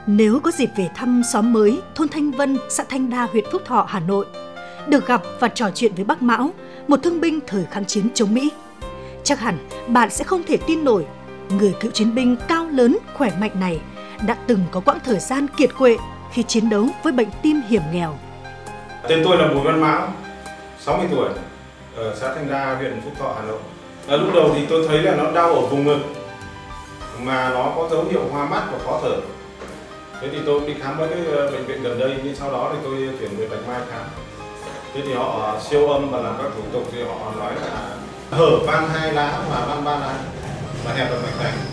Nếu có dịp về thăm xóm mới thôn Thanh Vân, xã Thanh Đa, huyện Phúc Thọ, Hà Nội, được gặp và trò chuyện với bác Mão, một thương binh thời kháng chiến chống Mỹ, chắc hẳn bạn sẽ không thể tin nổi người cựu chiến binh cao lớn, khỏe mạnh này đã từng có quãng thời gian kiệt quệ khi chiến đấu với bệnh tim hiểm nghèo. Tên tôi là Bùi Văn Mão, 60 tuổi, ở xã Thanh Đa, huyện Phúc Thọ, Hà Nội. Lúc đầu thì tôi thấy là nó đau ở vùng ngực, mà nó có dấu hiệu hoa mắt và khó thở. Thế thì tôi đi khám với cái bệnh viện gần đây, nhưng sau đó thì tôi chuyển về Bạch Mai khám. Thế thì họ siêu âm và làm các thủ tục thì họ nói là hở van 2 lá và van 3 lá và hẹp động mạch vành.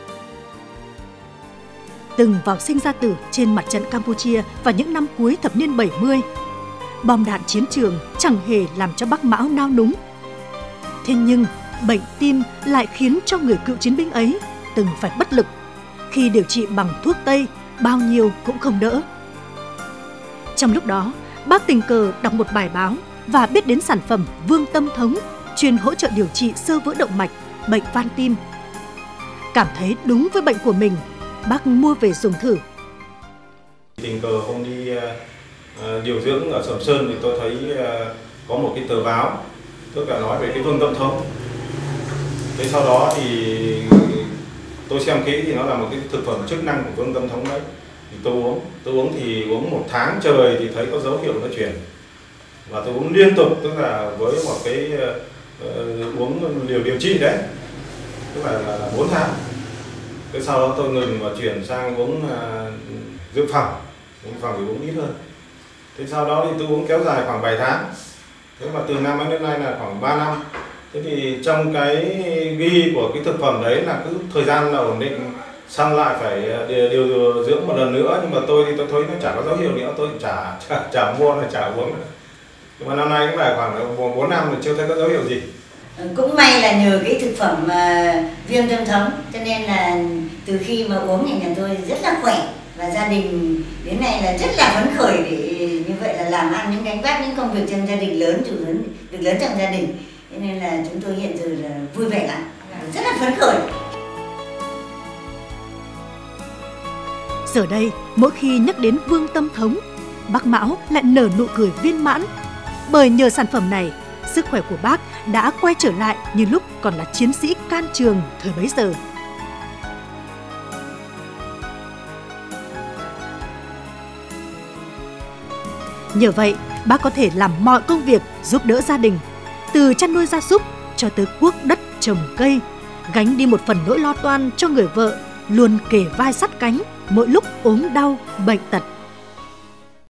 Từng vào sinh ra tử trên mặt trận Campuchia vào những năm cuối thập niên 70, bom đạn chiến trường chẳng hề làm cho bác Mão nao núng. Thế nhưng bệnh tim lại khiến cho người cựu chiến binh ấy từng phải bất lực. Khi điều trị bằng thuốc Tây, bao nhiêu cũng không đỡ. Trong lúc đó, bác tình cờ đọc một bài báo và biết đến sản phẩm Vương Tâm Thống, chuyên hỗ trợ điều trị xơ vữa động mạch, bệnh van tim. Cảm thấy đúng với bệnh của mình, bác mua về dùng thử. Tình cờ hôm đi điều dưỡng ở Sầm Sơn thì tôi thấy có một cái tờ báo, tức là nói về cái Vương Tâm Thống. Thế sau đó thì tôi xem kỹ thì nó là một cái thực phẩm chức năng của Vương Tâm Thống đấy. Thì tôi uống thì uống 1 tháng trời thì thấy có dấu hiệu nó chuyển. Và tôi uống liên tục, tức là với một cái uống liều điều trị đấy, tức là 4 tháng. Thế sau đó tôi ngừng và chuyển sang uống dự phòng thì uống ít hơn. Thế sau đó thì tôi uống kéo dài khoảng 7 tháng. Thế mà từ năm ấy đến nay là khoảng 3 năm. Thế thì trong cái ghi của cái thực phẩm đấy là cứ thời gian là ổn định, xong lại phải điều dưỡng một lần nữa, nhưng mà tôi thì tôi thấy nó chả có dấu hiệu nữa, tôi chả mua là chả uống nữa. Nhưng mà năm nay cũng phải khoảng 4 năm rồi chưa thấy có dấu hiệu gì. Cũng may là nhờ cái thực phẩm Viêm Tâm Thống, cho nên là từ khi mà uống thì nhà tôi rất là khỏe và gia đình đến nay là rất là phấn khởi để như vậy là làm ăn những gánh vác những công việc trong gia đình việc lớn trong gia đình. Cho nên là chúng tôi hiện giờ là vui vẻ lắm, rất là phấn khởi. Giờ đây, mỗi khi nhắc đến Vương Tâm Thống, bác Mão lại nở nụ cười viên mãn. Bởi nhờ sản phẩm này, sức khỏe của bác đã quay trở lại như lúc còn là chiến sĩ can trường thời bấy giờ. Nhờ vậy, bác có thể làm mọi công việc giúp đỡ gia đình, từ chăn nuôi gia súc cho tới cuốc đất trồng cây, gánh đi một phần nỗi lo toan cho người vợ luôn kề vai sát cánh mỗi lúc ốm đau, bệnh tật.